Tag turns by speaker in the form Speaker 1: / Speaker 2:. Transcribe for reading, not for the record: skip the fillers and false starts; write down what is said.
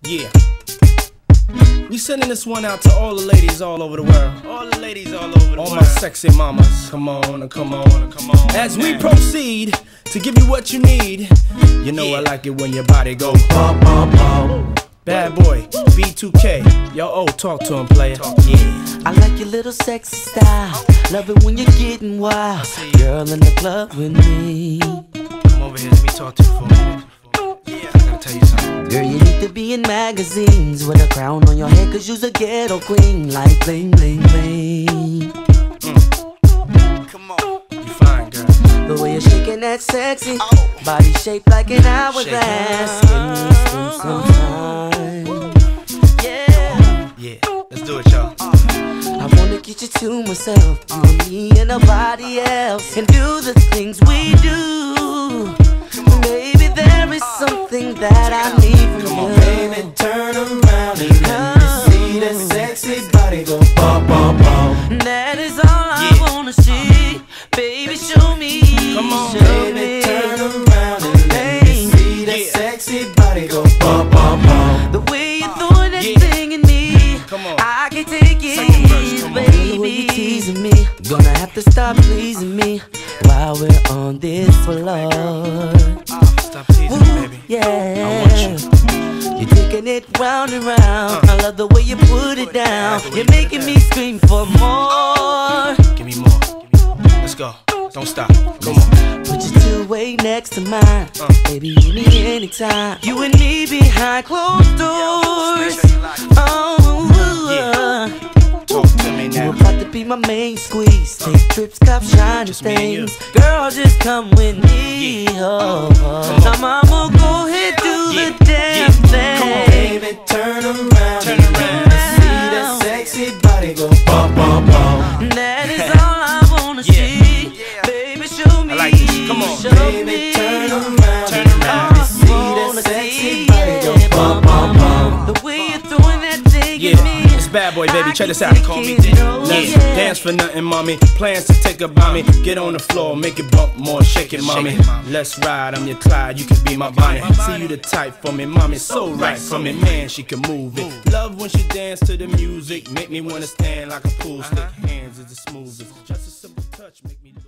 Speaker 1: Yeah. We sending this one out to all the ladies all over the world. All the ladies all over the world. All my sexy mamas. Come on, come on, come on. As we proceed to give you what you need. You know I like it when your body go bum, bum, bum. Bad boy, B2K. Yo, oh, talk to him, player. Yeah.
Speaker 2: I like your little sexy style. Love it when you're getting wild. Girl in the club with me.
Speaker 1: Come over here, let me talk to you for a minute. Yeah, I gotta tell you something.
Speaker 2: Girl, you need to be in magazines with a crown on your head, 'cause you's a ghetto queen. Like bling, bling, bling.
Speaker 1: Come on. You fine, girl.
Speaker 2: The way you're shaking that sexy body shaped like an hourglass. Can we spend some time? Yeah.
Speaker 1: Yeah, let's do it, y'all.
Speaker 2: I wanna get you to myself, you and me and nobody else, and do the things we do. Baby, there is something that I need from you.
Speaker 3: Come on, baby, turn around and let me see that sexy body go bum, bum, bum.
Speaker 2: That is all I wanna see. Baby, show me.
Speaker 1: Come on,
Speaker 2: show
Speaker 3: Baby,
Speaker 2: me.
Speaker 3: turn around and let me see that sexy body go bum, bum, bum.
Speaker 2: The way you're throwing that thing in me,
Speaker 1: Come on.
Speaker 2: I can take it, baby. The way you're teasing me, gonna have to stop pleasing me while we're on this floor.
Speaker 1: Stop teasing me, baby.
Speaker 2: Yeah,
Speaker 1: I want you.
Speaker 2: you're taking it round and round. I love the way you put it down. You're making me scream for more.
Speaker 1: Give me more. Let's go. Don't stop. Come on.
Speaker 2: Put your two-way next to mine. Baby, you need me anytime. You and me behind closed doors.
Speaker 1: Talk to me
Speaker 2: You're
Speaker 1: now.
Speaker 2: about to be my main squeeze. Take trips, cop shiny
Speaker 1: Just me and you.
Speaker 2: things. Girl, just come with me. Oh, now mama, go ahead, do the damn thing.
Speaker 1: Come on,
Speaker 3: Baby, turn around
Speaker 1: Turn
Speaker 3: and
Speaker 1: around.
Speaker 3: let me see that sexy body go bum, bum, bum.
Speaker 2: That is all I wanna see. Baby, show me.
Speaker 1: I like this. Come on.
Speaker 2: Show
Speaker 3: Baby,
Speaker 2: me.
Speaker 3: turn around
Speaker 1: Turn
Speaker 3: and let
Speaker 1: around.
Speaker 3: me see that sexy body go bum, bum, bum.
Speaker 2: The way you're throwing that thing
Speaker 1: Yeah,
Speaker 2: at me.
Speaker 1: it's Bad Boy, baby. Check this out.
Speaker 2: Call me
Speaker 1: Yeah. Dance for nothing, mommy. Plans to take a mommy. Get on the floor, make it bump more, shake it, mommy. Let's ride, I'm your Clyde, you can be my Bonnie. See you the type for me, mommy. So right for me, man, she can move it. Love when she dance to the music. Make me wanna stand like a pool stick. Hands is the smoothest. Just a simple touch, make me look.